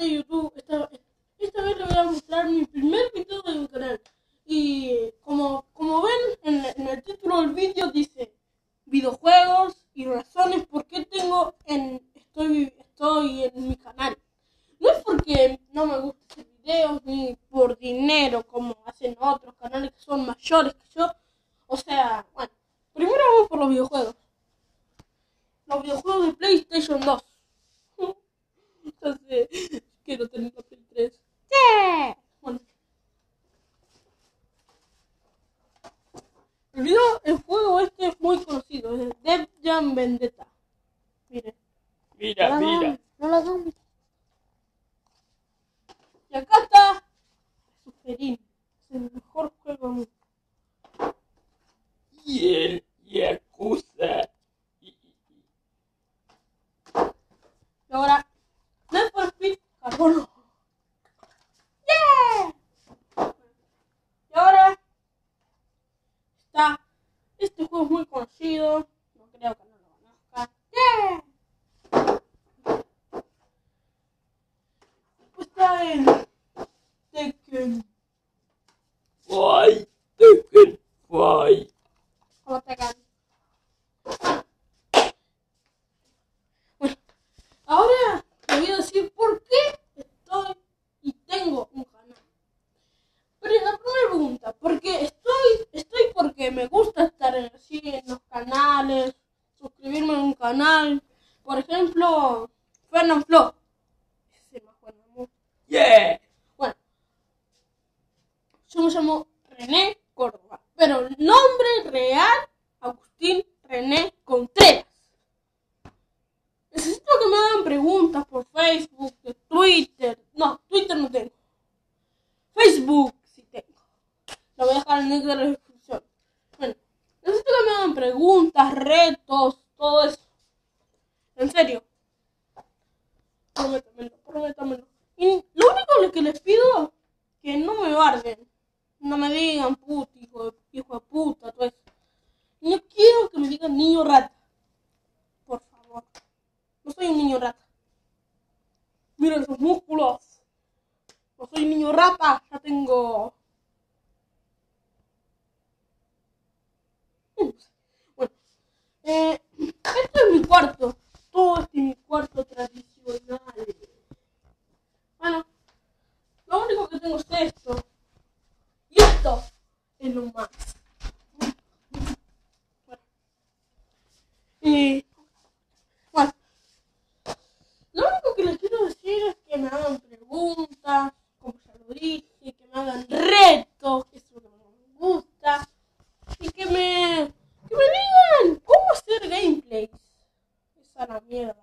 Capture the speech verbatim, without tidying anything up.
de YouTube. Esta, esta vez les voy a mostrar mi primer video de mi canal. Y como, como ven en, en el título del vídeo dice videojuegos y razones por qué tengo en, estoy, estoy en mi canal. No es porque no me gusta hacer videos ni por dinero como hacen otros canales que son mayores que yo. O sea, bueno, primero vamos por los videojuegos. Los videojuegos de PlayStation dos. Ya sé, quiero tener la Play tres. ¡Sí! Bueno. El video, el juego este es muy conocido, es Def Jam Vendetta. Miren. Mira, No mira. No lo hagan. Y acá está Sugerín. Es el mejor juego del mundo. Y el Yakuza. Y ahora, Need for Speed Carbono. ¡Yeah! Y ahora está, este juego es muy conocido, no creo que no lo conozcan. ¡Yeah! Después está el Tekken. Fight, Tekken, Fight. ¿Cómo Tekken? Bueno, ahora te voy a decir por qué estoy y tengo un canal. Pero la primera pregunta, porque estoy, estoy porque me gusta estar en, así en los canales, suscribirme a un canal. Por ejemplo, Fernand Flo. Ese es más bueno. Yeah. Bueno, yo me llamo René Córdoba, pero el nombre real, Agustín René Contreras. Necesito que me hagan preguntas por Facebook, de Twitter. No, Twitter no tengo. Facebook sí tengo. Lo voy a dejar en el link de la descripción. Bueno, necesito que me hagan preguntas, retos, todo eso. En serio. Prométamelo, prométamelo. Y lo único que les pido es que no me barden. No me digan puto, hijo de, hijo de puta, todo eso. No quiero que me digan niño rata. Por favor. No soy un niño rata. Miren sus músculos. No soy un niño rata. Ya tengo... Bueno. Eh, este es mi cuarto. Todo este es mi cuarto tradicional. Bueno. Lo único que tengo es esto. Y esto es lo más. Bueno. Y... Bueno. Lo único que les quiero decir es que me hagan preguntas, como ya lo dije, que me hagan retos, que eso es lo que me gusta, y que me, que me digan cómo hacer gameplays. Esa es la mierda.